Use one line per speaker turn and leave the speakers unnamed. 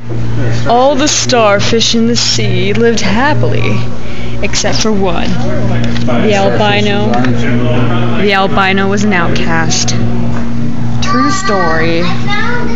All the starfish in the sea lived happily, except for one. The albino. The albino was an outcast. True story.